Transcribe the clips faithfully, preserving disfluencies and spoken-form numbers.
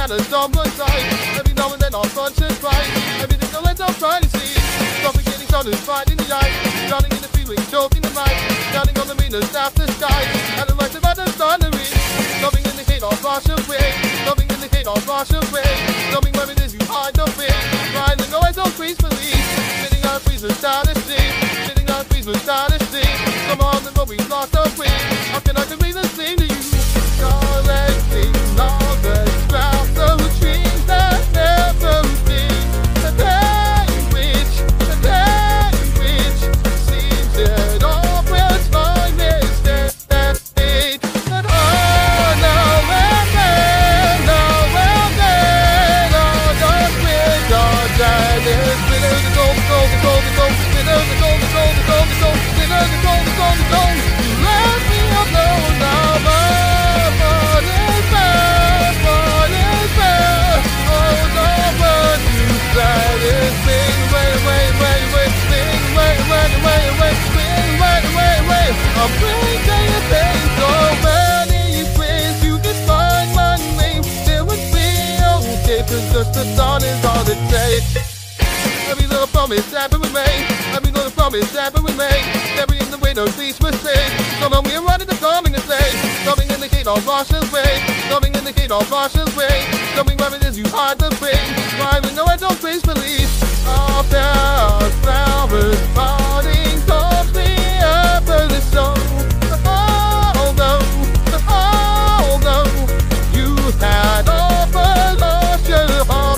and a someone side. Every now and then our conscience cries. Everything that lets I'm trying to see. Suffocating sun is bright in the eyes. Drowning in the feeling, choking the mind. Standing on the meanest after sky. And the lights about the thundering. Loving in the hate, I'll rush away. Loving in the hate, I'll rush away. Loving where it is, you hide the pain. Crying the noise of peacefully. Sitting on freezers down the street. Sitting on freezers down the street. Come on, the road we've lost our way. How can I convey the same to you? Collecting all the clouds of dreams that never cease. The language, the language seems that all will time is dead. But oh, now and then, now and then, all the wind, all that is below the gold, gold, the gold, the gold, below the gold, the gold, the gold, the gold, below the gold, the gold, the gold. You let me alone now, but what is bad, what is bad? Oh, the word you said is being away, away, away, away, being away, away, away, away, being away, away, away. I'm breaking your things so many ways you can find my name. There would be okay, cause just the sun is all it takes. Every little promise that we made, every little promise that we made, every in the way no cease mistake. Come on, we are running the coming to say, coming in the gate, all Russia's way, coming in the gate, all Russia's way, coming where it is, you hide the pain. Why we know I don't face belief. All flowers, flowers, falling, comes the ever the soul. Although, although you had all but lost your heart.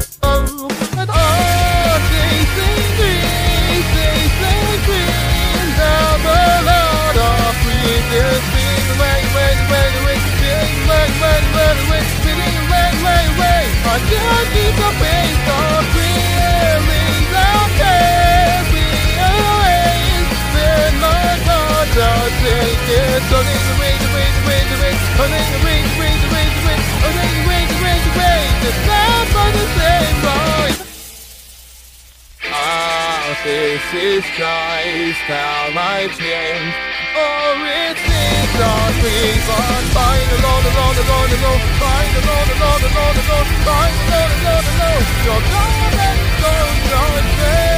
I can't keep the pain from feeling out there. We always spend my heart to take it. So they can raise the raise the raise the raise. Oh, they can raise the raise the raise the raise. Oh, they can raise the raise the raise. It's not for the same right. Ah, this is Christ, how I change. Oh, it's this our free, but find alone, alone, alone, alone, find alone, alone, alone, alone, find alone, alone, alone. You're gone and gone, your way.